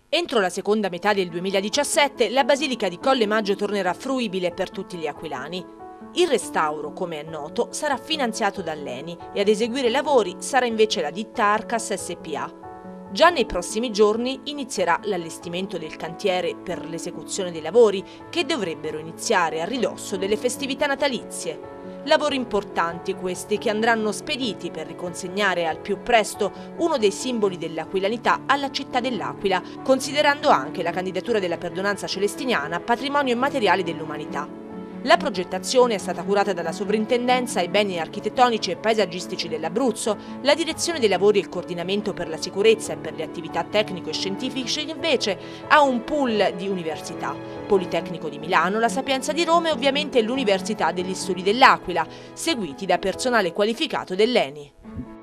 Entro la seconda metà del 2017 la Basilica di Colle Maggio tornerà fruibile per tutti gli aquilani. Il restauro, come è noto, sarà finanziato dall'ENI e ad eseguire i lavori sarà invece la ditta Arcas SpA. Già nei prossimi giorni inizierà l'allestimento del cantiere per l'esecuzione dei lavori che dovrebbero iniziare a ridosso delle festività natalizie. Lavori importanti questi che andranno spediti per riconsegnare al più presto uno dei simboli dell'aquilanità alla città dell'Aquila, considerando anche la candidatura della Perdonanza Celestiniana patrimonio immateriale dell'umanità. La progettazione è stata curata dalla Sovrintendenza ai beni architettonici e paesaggistici dell'Abruzzo, la direzione dei lavori e il coordinamento per la sicurezza e per le attività tecnico e scientifiche invece ha un pool di università, Politecnico di Milano, la Sapienza di Roma e ovviamente l'Università degli Studi dell'Aquila, seguiti da personale qualificato dell'ENI.